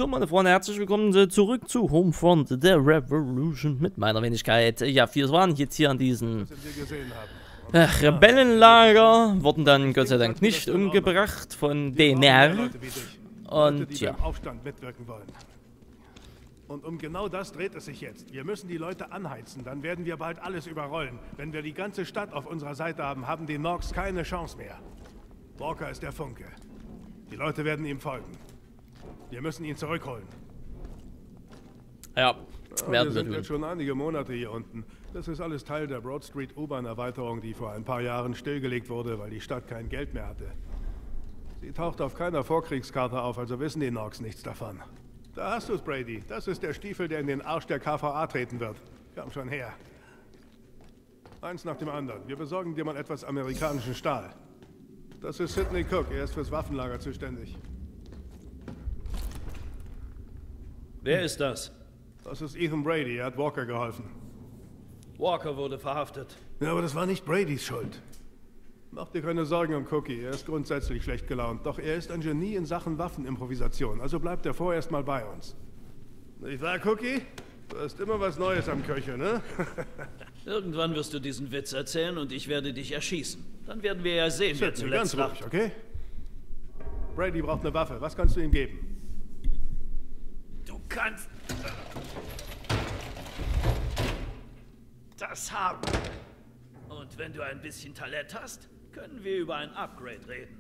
meine Freunde, herzlich willkommen zurück zu Homefront, der Revolution mit meiner Wenigkeit. Ja, wir waren jetzt hier an diesem Rebellenlager, wurden dann Gott sei Dank nicht umgebracht von DNR. Und ja. Und um genau das dreht es sich jetzt. Wir müssen die Leute anheizen, dann werden wir bald alles überrollen. Wenn wir die ganze Stadt auf unserer Seite haben, haben die Norks keine Chance mehr. Walker ist der Funke. Die Leute werden ihm folgen. Wir müssen ihn zurückholen. Ja, wir sind jetzt schon einige Monate hier unten. Das ist alles Teil der Broad Street U-Bahn-Erweiterung, die vor ein paar Jahren stillgelegt wurde, weil die Stadt kein Geld mehr hatte. Sie taucht auf keiner Vorkriegskarte auf, also wissen die Norks nichts davon. Da hast du es, Brady. Das ist der Stiefel, der in den Arsch der KVA treten wird. Komm schon her. Eins nach dem anderen. Wir besorgen dir mal etwas amerikanischen Stahl. Das ist Sidney Cook. Er ist fürs Waffenlager zuständig. Wer ist das? Das ist Ethan Brady. Er hat Walker geholfen. Walker wurde verhaftet. Ja, aber das war nicht Bradys Schuld. Mach dir keine Sorgen um Cookie. Er ist grundsätzlich schlecht gelaunt. Doch er ist ein Genie in Sachen Waffenimprovisation. Also bleibt er vorerst mal bei uns. Nicht wahr, Cookie? Du hast immer was Neues am Köcher, ne? Irgendwann wirst du diesen Witz erzählen und ich werde dich erschießen. Dann werden wir ja sehen, wer zuletzt ganz ruhig, okay? Brady braucht eine Waffe. Was kannst du ihm geben? Du kannst das haben. Und wenn du ein bisschen Talent hast, können wir über ein Upgrade reden.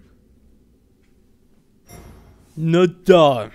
Na da.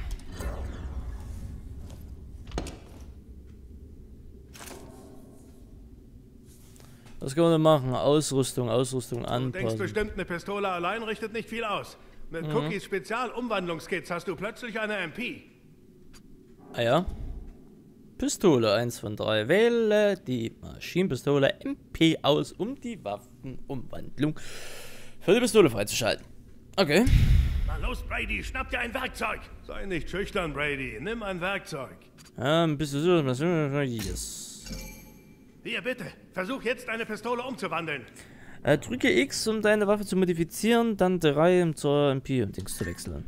Was können wir machen? Ausrüstung anpassen. Du denkst bestimmt, eine Pistole allein richtet nicht viel aus. Mit Cookies Spezialumwandlungskits hast du plötzlich eine MP. Ah ja. Pistole 1 von 3. Wähle die Maschinenpistole MP aus, um die Waffenumwandlung für die Pistole freizuschalten. Okay. Na los, Brady, schnapp dir ein Werkzeug. Sei nicht schüchtern, Brady. Nimm ein Werkzeug. Bist du so? Yes. Hier, bitte. Versuch jetzt, eine Pistole umzuwandeln. Drücke X, um deine Waffe zu modifizieren, dann 3, um zur MP und Dings zu wechseln.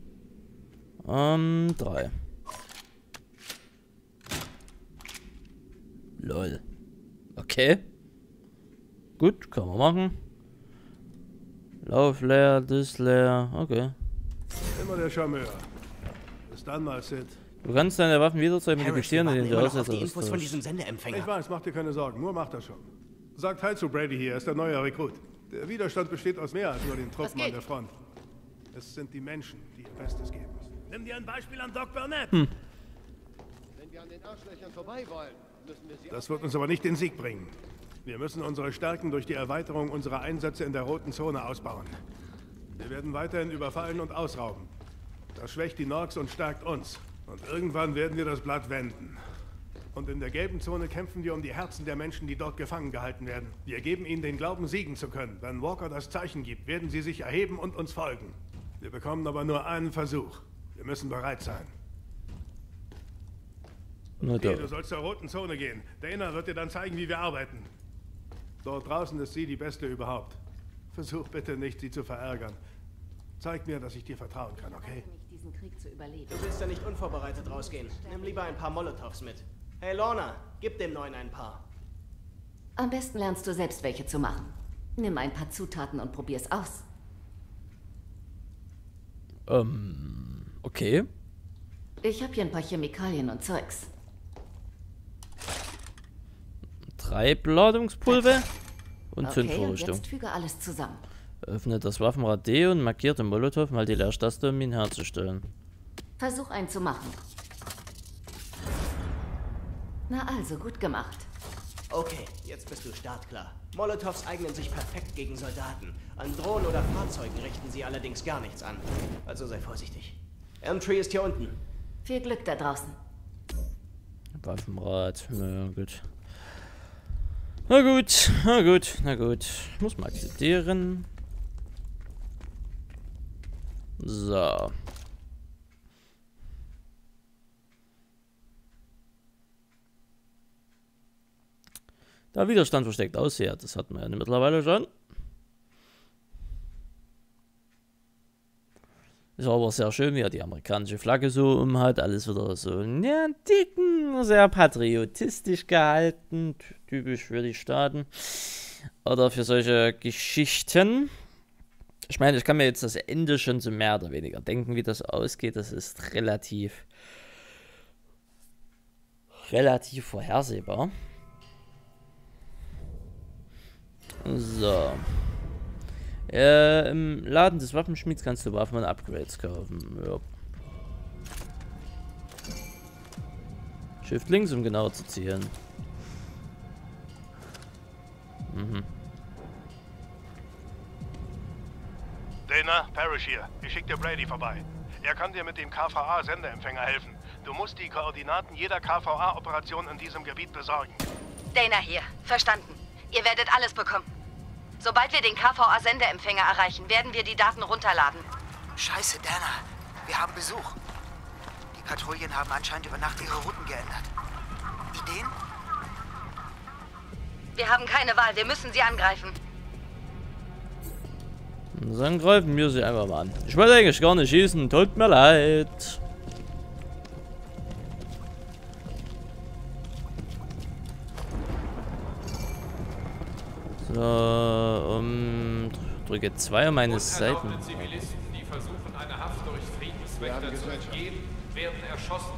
3. Lol. Okay. Gut, kann man machen. Lauf leer, das leer. Okay. Immer der Charmeur. Bis dann mal, Sid. Du kannst deine Waffen jederzeit modifizieren, indem du Aussetzer die Infos von diesem Sendeempfänger. Ich weiß, mach dir keine Sorgen. Nur mach das schon. Sagt Hi zu Brady hier. Er ist der neue Rekrut. Der Widerstand besteht aus mehr als nur den Truppen an der Front. Es sind die Menschen, die ihr Bestes geben. Nimm dir ein Beispiel an Doc Burnett. Wenn wir an den Arschlöchern vorbei wollen, müssen wir sie... Das wird uns aber nicht den Sieg bringen. Wir müssen unsere Stärken durch die Erweiterung unserer Einsätze in der roten Zone ausbauen. Wir werden weiterhin überfallen und ausrauben. Das schwächt die Norks und stärkt uns. Und irgendwann werden wir das Blatt wenden. Und in der gelben Zone kämpfen wir um die Herzen der Menschen, die dort gefangen gehalten werden. Wir geben ihnen den Glauben, siegen zu können. Wenn Walker das Zeichen gibt, werden sie sich erheben und uns folgen. Wir bekommen aber nur einen Versuch. Wir müssen bereit sein. Okay, du sollst zur roten Zone gehen. Dana wird dir dann zeigen, wie wir arbeiten. Dort draußen ist sie die Beste überhaupt. Versuch bitte nicht, sie zu verärgern. Zeig mir, dass ich dir vertrauen kann, okay? Diesen Krieg zu überleben. Du willst ja nicht unvorbereitet rausgehen. Nimm lieber ein paar Molotovs mit. Hey Lorna, gib dem Neuen ein paar. Am besten lernst du selbst welche zu machen. Nimm ein paar Zutaten und probier's aus. Okay. Ich habe hier ein paar Chemikalien und Zeugs. 3 Beladungspulver und Zündvorrichtung. Jetzt füge alles zusammen. Öffnet das Waffenrad D und markiert den Molotow mal die Leertaste, um ihn herzustellen. Versuch einen zu machen. Na also, gut gemacht. Okay, jetzt bist du startklar. Molotovs eignen sich perfekt gegen Soldaten. An Drohnen oder Fahrzeugen richten sie allerdings gar nichts an. Also sei vorsichtig. Elmtree ist hier unten. Viel Glück da draußen. Waffenrad, na gut. Na gut, na gut, na gut. Ich muss mal akzeptieren. So. Da Widerstand versteckt aussieht, das hatten wir ja mittlerweile schon. Ist aber sehr schön, wie er die amerikanische Flagge so umhat. Alles wieder so ja, dicken, sehr patriotistisch gehalten. Typisch für die Staaten. Oder für solche Geschichten. Ich meine, ich kann mir jetzt das Ende schon so mehr oder weniger denken, wie das ausgeht. Das ist relativ vorhersehbar. So. Im Laden des Waffenschmieds kannst du Waffen und Upgrades kaufen. Ja. Shift links, um genauer zu zielen. Mhm. Dana, Parrish hier. Ich schick dir Brady vorbei. Er kann dir mit dem KVA-Sendeempfänger helfen. Du musst die Koordinaten jeder KVA-Operation in diesem Gebiet besorgen. Dana hier. Verstanden. Ihr werdet alles bekommen. Sobald wir den KVA-Sendeempfänger erreichen, werden wir die Daten runterladen. Scheiße, Dana. Wir haben Besuch. Die Patrouillen haben anscheinend über Nacht ihre Routen geändert. Ideen? Wir haben keine Wahl. Wir müssen sie angreifen. Dann greifen wir sie einfach mal an. Ich wollte eigentlich gar nicht schießen. Tut mir leid. So, drücke 2 um meine Seiten. Zivilisten, die versuchen, eine Haft durch Friedenswächter zu entgehen, werden erschossen.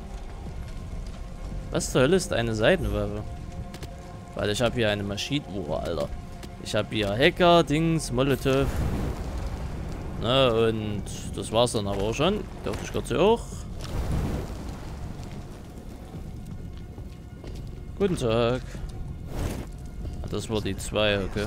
Was zur Hölle ist eine Seitenwaffe? Weil ich habe hier eine Maschine... Oh, Alter. Ich habe hier Hacker, Dings, Molotov. Na, und das war's dann aber auch schon. Dachte ich kurz hoch. Guten Tag. Das war die 2, okay.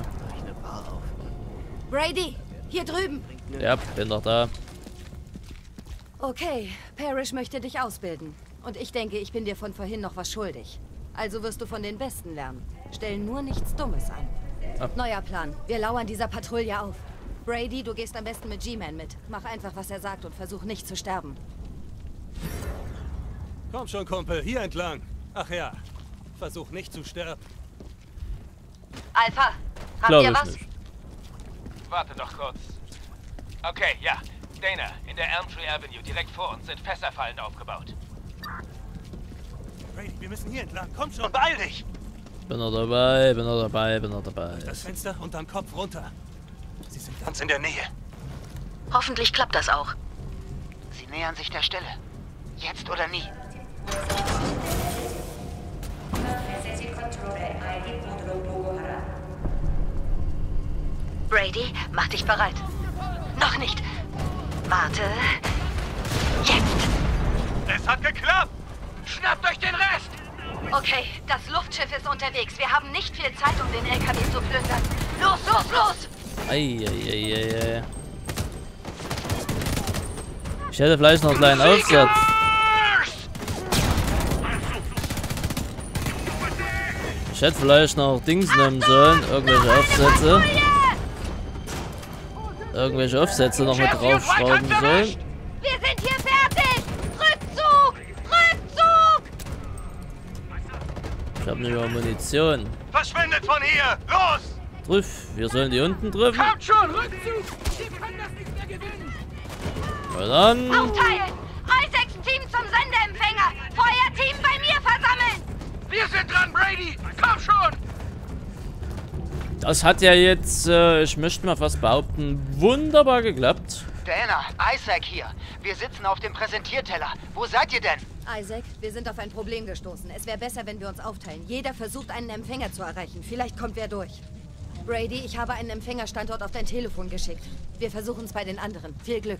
Brady, hier drüben. Ja, bin doch da. Okay, Parrish möchte dich ausbilden. Und ich denke, ich bin dir von vorhin noch was schuldig. Also wirst du von den Besten lernen. Stell nur nichts Dummes an. Ah. Neuer Plan. Wir lauern dieser Patrouille auf. Brady, du gehst am besten mit G-Man mit. Mach einfach, was er sagt und versuch nicht zu sterben. Komm schon, Kumpel, hier entlang. Ach ja, versuch nicht zu sterben. Alpha, habt Glaube ihr ich was? nicht. Warte doch kurz. Okay, ja. Dana, in der Elmtree Avenue direkt vor uns sind Fässerfallen aufgebaut. Brady, wir müssen hier entlang. Komm schon, beeil dich! Bin noch dabei, bin noch dabei, bin noch dabei. Das Fenster und dann Kopf runter. Sie sind ganz in der Nähe. Hoffentlich klappt das auch. Sie nähern sich der Stelle. Jetzt oder nie. Brady, mach dich bereit. Noch nicht. Warte. Jetzt. Es hat geklappt! Schnappt euch den Rest! Okay, das Luftschiff ist unterwegs. Wir haben nicht viel Zeit, um den LKW zu plündern. Los, los, los! Eieieiei. Ich hätte vielleicht noch einen kleinen Aufsatz. Ich hätte vielleicht noch Dings nehmen sollen. Irgendwelche Aufsätze noch mit draufschrauben sollen. Wir sind hier fertig! Rückzug! Rückzug! Ich habe nicht mehr Munition. Verschwindet von hier! Los! Triff, wir sollen die unten treffen. Kommt schon, Rückzug! Ihr könnt das nicht mehr gewinnen! Na dann. Aufteilen! Isaacs Team zum Sendeempfänger! Feuerteam bei mir versammeln! Wir sind dran, Brady! Komm schon! Das hat ja jetzt, ich möchte mal fast behaupten, wunderbar geklappt. Dana, Isaac hier. Wir sitzen auf dem Präsentierteller. Wo seid ihr denn? Isaac, wir sind auf ein Problem gestoßen. Es wäre besser, wenn wir uns aufteilen. Jeder versucht, einen Empfänger zu erreichen. Vielleicht kommt wer durch. Brady, ich habe einen Empfängerstandort auf dein Telefon geschickt. Wir versuchen es bei den anderen. Viel Glück.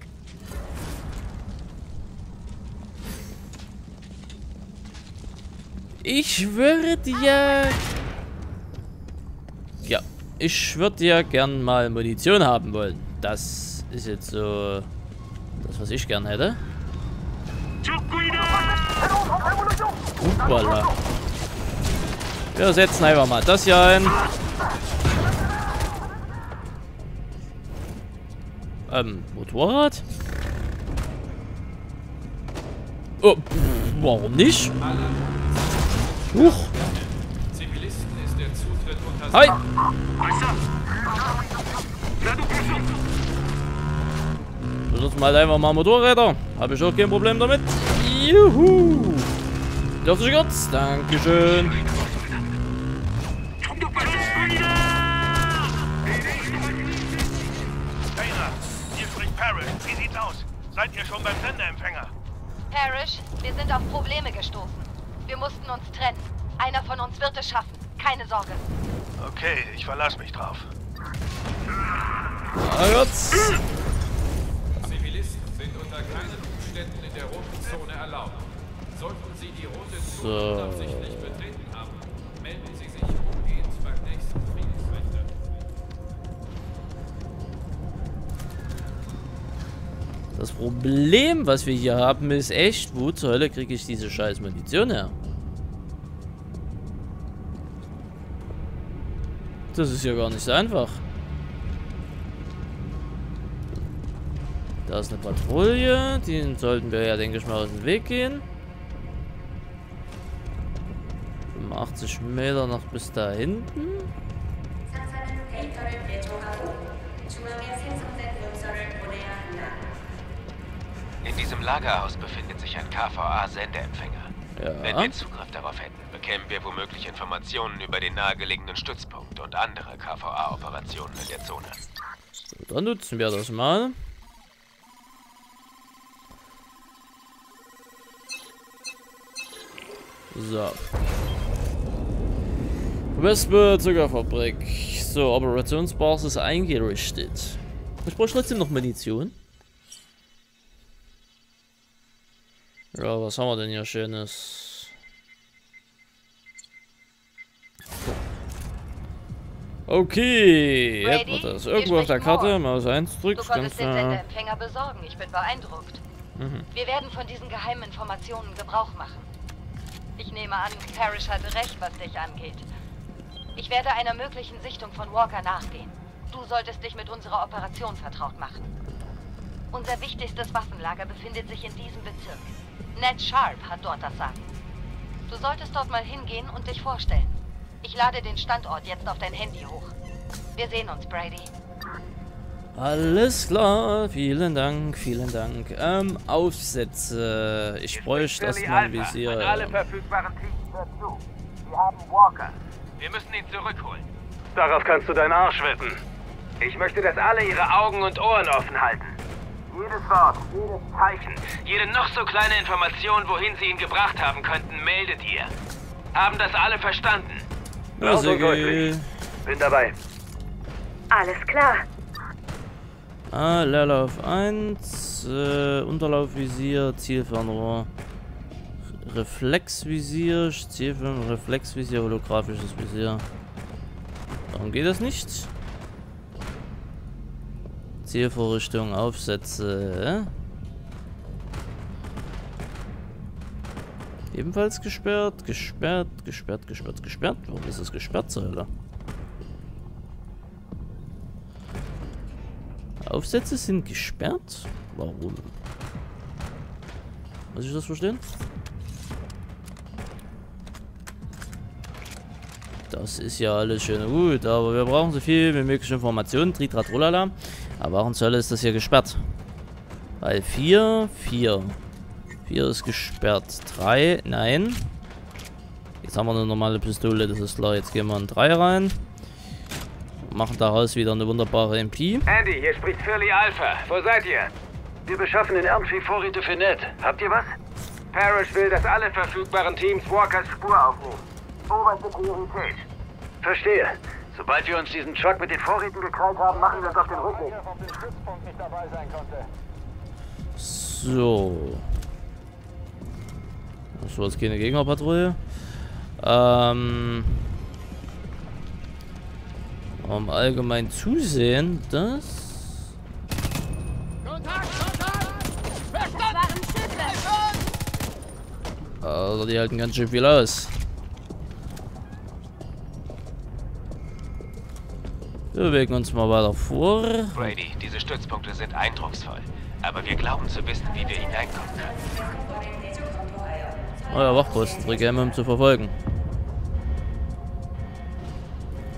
Ich würde ja... Ja, ich würde ja gern mal Munition haben wollen. Das ist jetzt so... das, was ich gern hätte. Upala. Wir setzen einfach mal das hier ein. Motorrad? Oh, warum nicht? Huch. Zivilisten ist der Zutritt unter... Hi. benutzen wir halt einfach mal Motorräder. Habe ich auch kein Problem damit. Juhu. Dürft ihr kurz? Dankeschön. Dana, hier spricht Parrish. Wie sieht's aus? Seid ihr schon beim Sendeempfänger? Parrish, wir sind auf Probleme gestoßen. Wir mussten uns trennen. Einer von uns wird es schaffen. Keine Sorge. Okay, ich verlasse mich drauf. Na gut. Zivilisten sind unter keinen Umständen in der roten Zone erlaubt. Sollten Sie die rote Zone unabsichtlich betreten haben, melden Sie sich umgehend beim nächsten Friedenswächter. Das Problem, was wir hier haben, ist echt, wo zur Hölle kriege ich diese scheiß Munition her? Das ist ja gar nicht so einfach. Da ist eine Patrouille, den sollten wir ja, denke ich mal, aus dem Weg gehen. 85 Meter noch bis da hinten. In diesem Lagerhaus befindet sich ein KVA-Sendeempfänger. Ja. Wenn wir Zugriff darauf hätten, bekämen wir womöglich Informationen über den nahegelegenen Stützpunkt und andere KVA-Operationen in der Zone. So, dann nutzen wir das mal. So. Wespe Zuckerfabrik. So, Operationsbasis eingerichtet. Ich brauche trotzdem noch Munition. Ja, was haben wir denn hier Schönes? Okay, hätten wir das. Irgendwo auf der Karte, Maus 1 drückt. Du konntest den Sendeempfänger besorgen. Ich bin beeindruckt. Wir werden von diesen geheimen Informationen Gebrauch machen. Ich nehme an, Parrish hatte recht, was dich angeht. Ich werde einer möglichen Sichtung von Walker nachgehen. Du solltest dich mit unserer Operation vertraut machen. Unser wichtigstes Waffenlager befindet sich in diesem Bezirk. Ned Sharp hat dort das Sagen. Du solltest dort mal hingehen und dich vorstellen. Ich lade den Standort jetzt auf dein Handy hoch. Wir sehen uns, Brady. Alles klar, vielen Dank, vielen Dank. Aufsätze. Ich bräuchte erstmal ein Visier. Alle verfügbaren Teams hört zu. Wir haben Walker. Wir müssen ihn zurückholen. Darauf kannst du deinen Arsch wetten. Ich möchte, dass alle ihre Augen und Ohren offen halten. Jedes Wort, jedes Zeichen, jede noch so kleine Information, wohin sie ihn gebracht haben könnten, meldet ihr. Haben das alle verstanden? Ja, sehr gut. Bin dabei. Alles klar. Leerlauf 1, Unterlaufvisier, Zielfernrohr, Reflexvisier, Zielfern, Reflexvisier, holographisches Visier. Warum geht das nicht? Zielvorrichtung, Aufsätze. Ebenfalls gesperrt, gesperrt. Warum ist es gesperrt, zur Hölle? Aufsätze sind gesperrt? Warum? Muss ich das verstehen? Das ist ja alles schön und gut, aber wir brauchen so viel wie möglich Informationen. Tritratrolala. Aber warum zur Hölle ist das hier gesperrt? Weil 4 ist gesperrt. 3, nein. Jetzt haben wir eine normale Pistole, das ist klar. Jetzt gehen wir in 3 rein. Machen daraus wieder eine wunderbare MP. Andy, hier spricht Philly Alpha. Wo seid ihr? Wir beschaffen in Elmtree Vorräte für Ned. Habt ihr was? Parrish will, dass alle verfügbaren Teams Walkers Spur aufnehmen. Oberste Priorität. Verstehe. Sobald wir uns diesen Truck mit den Vorräten gekrallt haben, machen wir uns auf den Rückweg. So. Das war jetzt keine Gegnerpatrouille. Allgemein zusehen, dass... Also die halten ganz schön viel aus. Wir bewegen uns mal weiter vor. Brady, diese Stützpunkte sind eindrucksvoll. Aber wir glauben zu wissen, wie wir hineinkommen können. Euer Wachposten, drücke M, um zu verfolgen.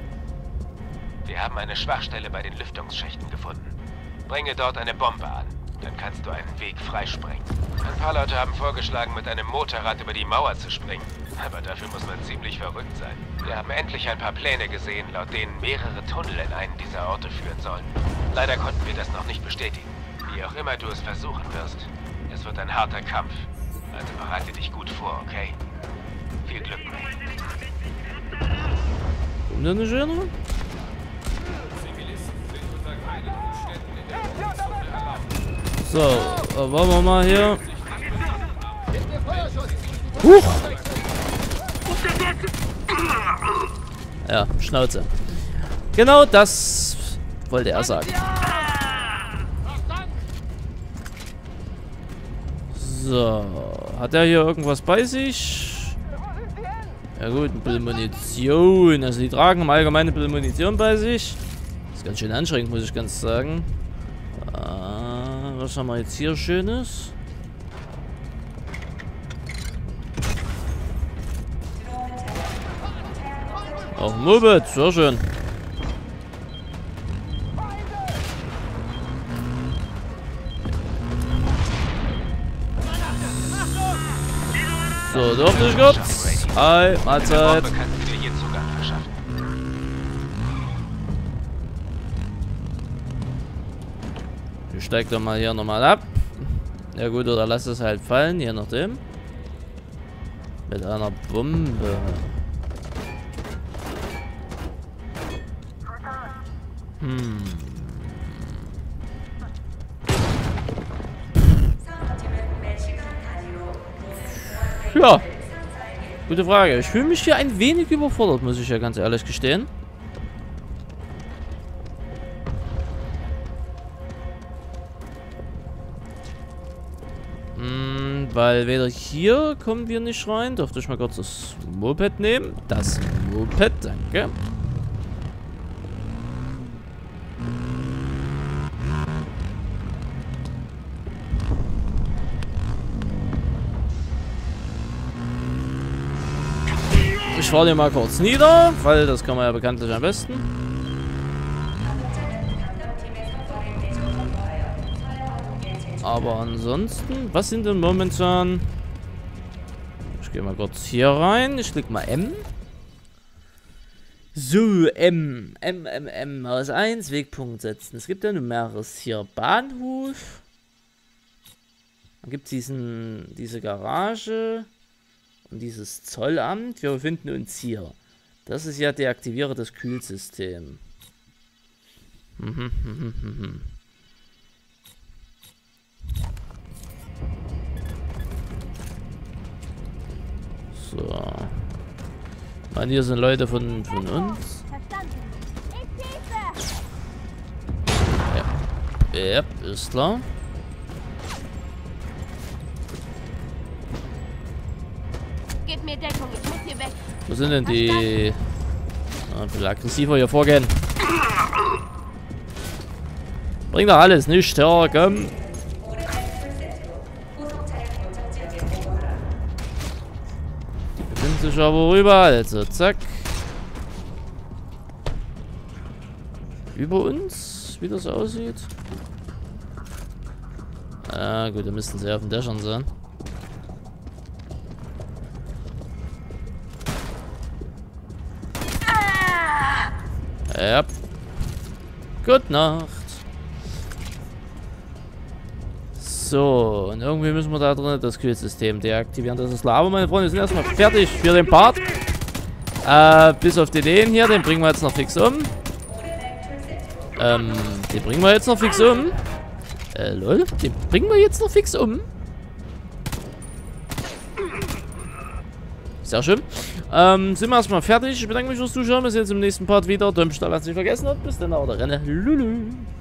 Wir haben eine Schwachstelle bei den Lüftungsschächten gefunden. Bringe dort eine Bombe an. Dann kannst du einen Weg freisprengen. Ein paar Leute haben vorgeschlagen, mit einem Motorrad über die Mauer zu springen. Aber dafür muss man ziemlich verrückt sein. Wir haben endlich ein paar Pläne gesehen, laut denen mehrere Tunnel in einen dieser Orte führen sollen. Leider konnten wir das noch nicht bestätigen. Wie auch immer du es versuchen wirst, es wird ein harter Kampf. Also bereite dich gut vor, okay? Viel Glück. Kommt da eine schöne? Zivilisten sind unter keinen Umständen in der Roten Zone erlaubt. So, wollen wir mal hier. Huch! Ja, Schnauze. Genau das wollte er sagen. So, hat er hier irgendwas bei sich? Ja gut, ein bisschen Munition. Also die tragen im Allgemeinen ein bisschen Munition bei sich. Das ist ganz schön anstrengend, muss ich ganz sagen. Was haben wir jetzt hier Schönes? Auch ein Moped, sehr schön. So, durfte ich kurz. Hi, Mahlzeit. Ich steig doch mal hier nochmal ab. Ja gut, oder lass es halt fallen, je nachdem. Mit einer Bombe. Ja, gute Frage. Ich fühle mich hier ein wenig überfordert, muss ich ja ganz ehrlich gestehen. Weil weder hier kommen wir nicht rein. Dürfte ich mal kurz das Moped nehmen. Das Moped, danke. Ich fahre den mal kurz nieder, weil das kann man ja bekanntlich am besten. Aber ansonsten, was sind denn momentan? Ich gehe mal kurz hier rein. Ich klicke mal M. So, M. Haus 1, Wegpunkt setzen. Es gibt ja nun mehreres hier. Bahnhof. Dann gibt es diese Garage. Und dieses Zollamt. Wir befinden uns hier. Das ist ja deaktiviere das Kühlsystem. So. Ich meine, hier sind Leute von uns. Ja, ist klar. Gib mir Deckung, ich muss hier weg. Wo sind denn die... ein bisschen aggressiver hier vorgehen. Bringt doch alles nicht, ja, komm. Befindet sich aber rüber, also zack. Über uns, wie das aussieht. Ah, gut, da müssten sie auf den Dächern sein. Ja. Gute Nacht. So, und irgendwie müssen wir da drin das Kühlsystem deaktivieren. Das ist klar. Aber meine Freunde sind erstmal fertig für den Part. Bis auf den hier, den bringen wir jetzt noch fix um. Den bringen wir jetzt noch fix um. Lol, den bringen wir jetzt noch fix um. Sehr schön. Sind wir erstmal fertig. Ich bedanke mich fürs Zuschauen. Wir sehen uns im nächsten Part wieder. Däumchen lasst nicht vergessen und bis dann auch der Renne. Lulu.